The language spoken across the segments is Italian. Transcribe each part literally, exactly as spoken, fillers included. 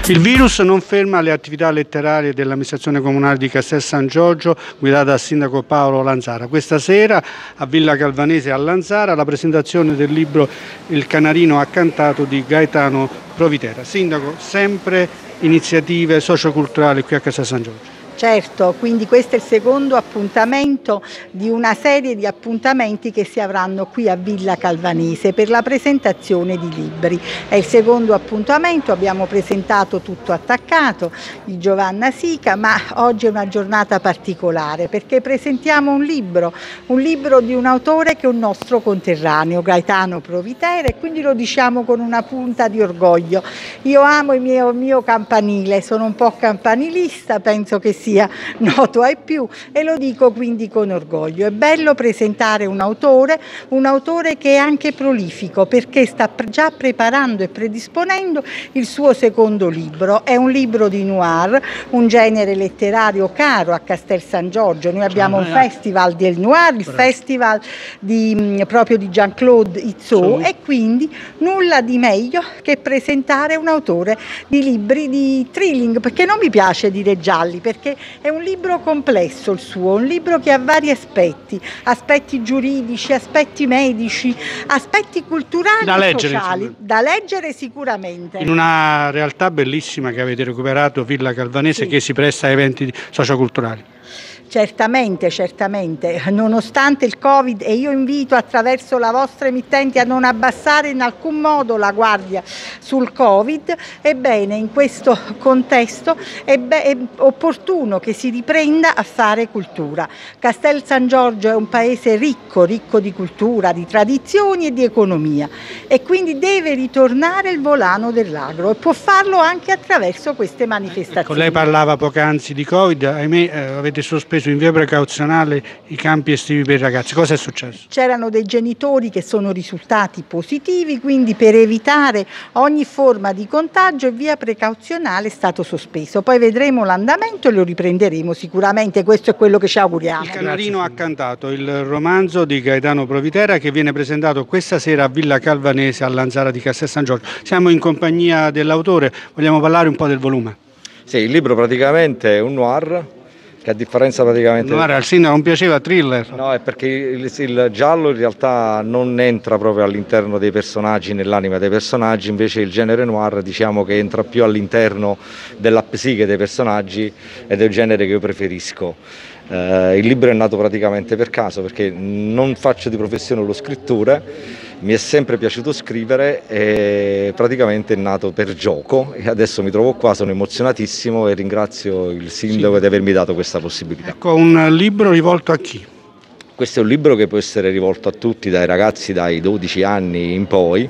Il virus non ferma le attività letterarie dell'amministrazione comunale di Castel San Giorgio, guidata dal sindaco Paolo Lanzara. Questa sera a Villa Calvanese a Lanzara la presentazione del libro Il Canarino Accantato di Gaetano Provitera. Sindaco, sempre iniziative socioculturali qui a Castel San Giorgio. Certo, quindi questo è il secondo appuntamento di una serie di appuntamenti che si avranno qui a Villa Calvanese per la presentazione di libri. È il secondo appuntamento, abbiamo presentato Tutto Attaccato di Giovanna Sica, ma oggi è una giornata particolare perché presentiamo un libro, un libro di un autore che è un nostro conterraneo, Gaetano Provitera, e quindi lo diciamo con una punta di orgoglio. Io amo il mio, il mio campanile, sono un po' campanilista, penso che sia noto ai più, e lo dico quindi con orgoglio. È bello presentare un autore, un autore che è anche prolifico perché sta già preparando e predisponendo il suo secondo libro. È un libro di noir, un genere letterario caro a Castel San Giorgio. Noi abbiamo un festival del noir, il festival di, proprio di Jean-Claude Izzot, e quindi nulla di meglio che presentare un autore di libri di thrilling, perché non mi piace dire gialli, perché è un libro complesso il suo, un libro che ha vari aspetti, aspetti giuridici, aspetti medici, aspetti culturali da e leggere, sociali, insomma. Da leggere sicuramente. In una realtà bellissima che avete recuperato, Villa Calvanese, sì, che si presta a eventi socioculturali. Certamente, certamente, nonostante il Covid, e io invito attraverso la vostra emittente a non abbassare in alcun modo la guardia sul Covid, ebbene in questo contesto è, è opportuno che si riprenda a fare cultura. Castel San Giorgio è un paese ricco, ricco di cultura, di tradizioni e di economia, e quindi deve ritornare il volano dell'agro, e può farlo anche attraverso queste manifestazioni. Ecco, lei parlava poc'anzi di Covid, ahimè eh, avete sospeso in via precauzionale i campi estivi per i ragazzi. Cosa è successo? C'erano dei genitori che sono risultati positivi, quindi per evitare ogni forma di contagio in via precauzionale è stato sospeso. Poi vedremo l'andamento e lo riprenderemo sicuramente, questo è quello che ci auguriamo. Il Canarino Accantato, il romanzo di Gaetano Provitera che viene presentato questa sera a Villa Calvanese a Lanzara di Castel San Giorgio. Siamo in compagnia dell'autore, vogliamo parlare un po' del volume? Sì, il libro praticamente è un noir, che a differenza praticamente... No, al sindaco non piaceva thriller? No, è perché il, il giallo in realtà non entra proprio all'interno dei personaggi, nell'anima dei personaggi, invece il genere noir diciamo che entra più all'interno della psiche dei personaggi, ed è il genere che io preferisco. Uh, il libro è nato praticamente per caso, perché non faccio di professione lo scrittore, mi è sempre piaciuto scrivere e praticamente è nato per gioco, e adesso mi trovo qua, sono emozionatissimo e ringrazio il sindaco sì. di avermi dato questa possibilità. Ecco, un libro rivolto a chi? Questo è un libro che può essere rivolto a tutti, dai ragazzi dai dodici anni in poi,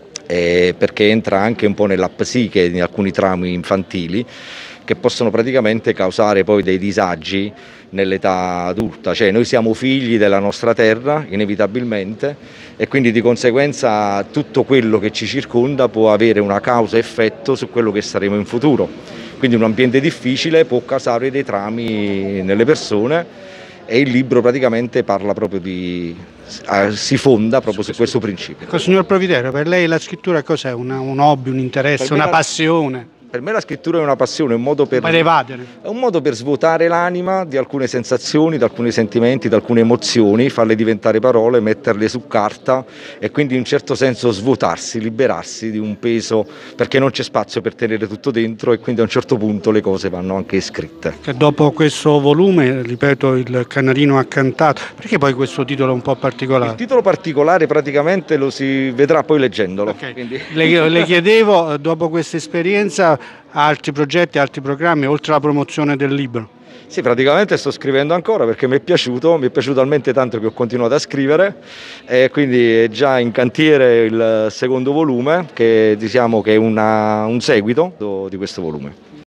eh, perché entra anche un po' nella psiche in alcuni traumi infantili che possono praticamente causare poi dei disagi nell'età adulta, cioè noi siamo figli della nostra terra inevitabilmente, e quindi di conseguenza tutto quello che ci circonda può avere una causa-effetto su quello che saremo in futuro, quindi un ambiente difficile può causare dei traumi nelle persone, e il libro praticamente parla proprio di, eh, si fonda proprio su questo principio. Ecco, signor Provitera, per lei la scrittura cos'è? Un hobby, un interesse, una passione? Per me la scrittura è una passione, è un modo per, per evadere. È un modo per svuotare l'anima di alcune sensazioni, di alcuni sentimenti, di alcune emozioni, farle diventare parole, metterle su carta e quindi in un certo senso svuotarsi, liberarsi di un peso, perché non c'è spazio per tenere tutto dentro, e quindi a un certo punto le cose vanno anche scritte. Che dopo questo volume, ripeto, Il Canarino Accantato, perché poi questo titolo è un po' particolare? Il titolo particolare praticamente lo si vedrà poi leggendolo. Okay. Quindi... Le, le chiedevo, dopo questa esperienza, altri progetti, altri programmi, oltre alla promozione del libro? Sì, praticamente sto scrivendo ancora perché mi è piaciuto, mi è piaciuto talmente tanto che ho continuato a scrivere, e quindi è già in cantiere il secondo volume, che diciamo che è una, un seguito di questo volume.